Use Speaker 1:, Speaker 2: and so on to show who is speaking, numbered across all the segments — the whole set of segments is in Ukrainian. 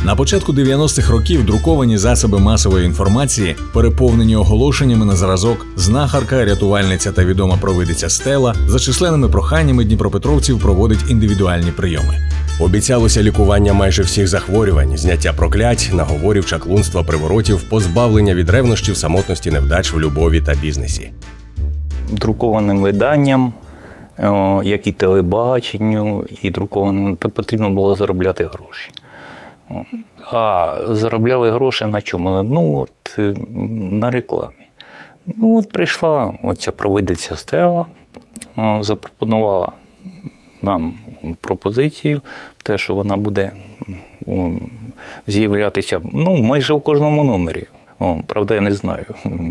Speaker 1: На початку 90-х років друковані засоби масової інформації, переповнені оголошеннями на зразок «Знахарка, рятувальниця та відома провидиця Стела» за численними проханнями дніпропетровців проводить індивідуальні прийоми.
Speaker 2: Обіцялося лікування майже всіх захворювань, зняття проклять, наговорів, чаклунства, приворотів, позбавлення від ревнощів, самотності, невдач в любові та бізнесі.
Speaker 3: Друкованим виданням, як і телебаченню, і друкованим, потрібно було заробляти гроші. А заробляли гроші на чому? На рекламі. Прийшла оця провидиця Стела, запропонувала нам пропозицію, те, що вона буде з'являтися майже в кожному номері. Правда, я не знаю,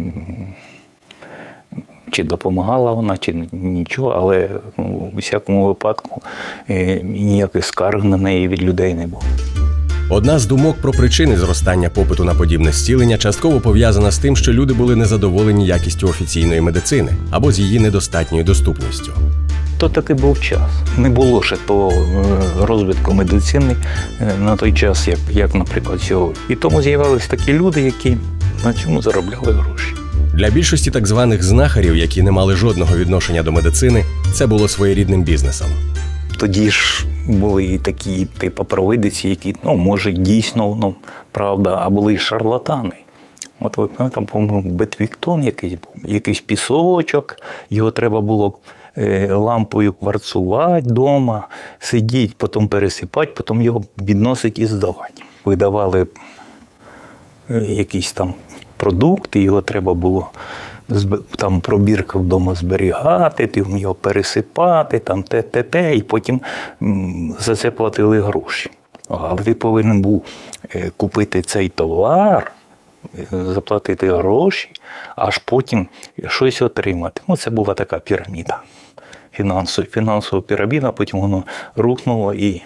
Speaker 3: чи допомагала вона, чи нічого, але у всякому випадку ніяких скарг на неї від людей не було.
Speaker 2: Одна з думок про причини зростання попиту на подібне зцілення частково пов'язана з тим, що люди були незадоволені якістю офіційної медицини або з її недостатньою доступністю.
Speaker 3: То таки був час. Не було ще того розвитку медицини на той час, як наприклад, сьогодні. І тому з'явилися такі люди, які на цьому заробляли гроші.
Speaker 2: Для більшості так званих знахарів, які не мали жодного відношення до медицини, це було своєрідним бізнесом.
Speaker 3: Тоді ж були і такі типу провидиці, які, може, дійсно, правда, а були і шарлатани. Там, по-моєму, Бетвіктон якийсь пісочок, його треба було лампою кварцувати вдома, сидіти, потім пересипати, потім його відносити і здавати. Видавали якісь там продукти, його треба було пробірка вдома зберігати, його пересипати, і потім за це платили гроші. Але ти повинен був купити цей товар, заплатити гроші, аж потім щось отримати. Це була така піраміда, фінансова піраміда, потім воно рухнуло, і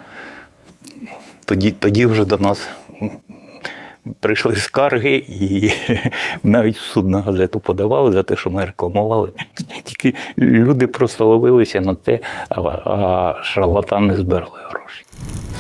Speaker 3: тоді вже до нас прийшли скарги, і навіть в суд на газету подавали за те, що ми рекламували. Тільки люди просто ловилися на те, а шарлатани збирали гроші.